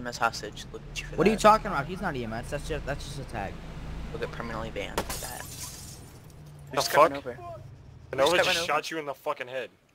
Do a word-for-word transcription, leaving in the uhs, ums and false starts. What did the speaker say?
M S hostage. Look at you for What that. are you talking about? He's not E M S. That's just that's just a tag. We'll get permanently banned for that. We The just got run fuck? over. Nova just got just run shot over. you in the fucking head.